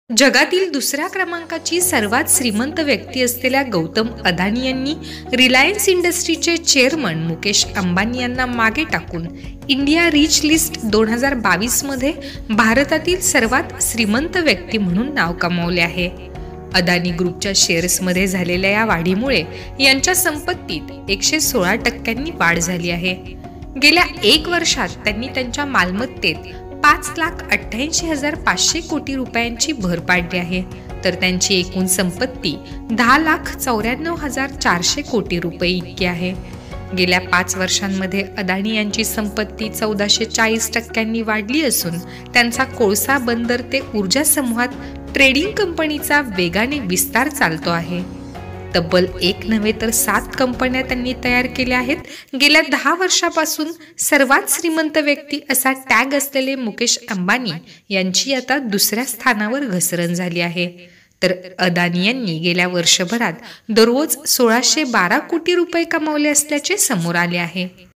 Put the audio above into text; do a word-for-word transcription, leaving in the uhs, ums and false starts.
जगातील दुसऱ्या क्रमांकाची सर्वात श्रीमंत व्यक्ती असलेल्या गौतम अदानी यांनी रिलायन्स इंडस्ट्रीचे चेअरमन मुकेश अंबानी यांना मागे टाकून इंडिया रिच लिस्ट दोन हजार बावीस मध्ये भारतातील सर्वात श्रीमंत व्यक्ती म्हणून नाव कमावले आहे। अदानी ग्रुपच्या शेअर्समध्ये झालेल्या या वाढीमुळे यांच्या संपत्तीत एकशे सोळा टक्क्यांनी वाढ झाली आहे। गेल्या एक वर्षात त्यांनी त्यांच्या मालमत्तेत पाच लाख अठ्ठ्याऐंशी हजार पाचशे कोटी रुपयांची भर पाडली आहे, तर त्यांची एकूण संपत्ती दहा लाख चौऱ्याण्णव हजार चारशे कोटी रुपये इतकी आहे। गेल्या पाच वर्षांमध्ये अदानी यांची संपत्ती चौदाशे चाळीस टक्क्यांनी वाढली असून त्यांचा कोळसा बंदर ते ऊर्जा समूहात ट्रेडिंग कंपनीचा वेगाने विस्तार चालतो आहे। तब्बल एक नव्हे तर सात कंपन्या त्यांनी तयार केल्या आहेत। गेल्या दहा वर्षापासून सर्वात श्रीमंत व्यक्ती असा टॅग असलेले मुकेश अंबानी यांची आता दुसऱ्या स्थानावर घसरण झाली आहे, तर अदानी यांनी गेल्या वर्षभरात दररोज सोळाशे बारा कोटी रुपये कमावले असल्याचे समोर आले आहे।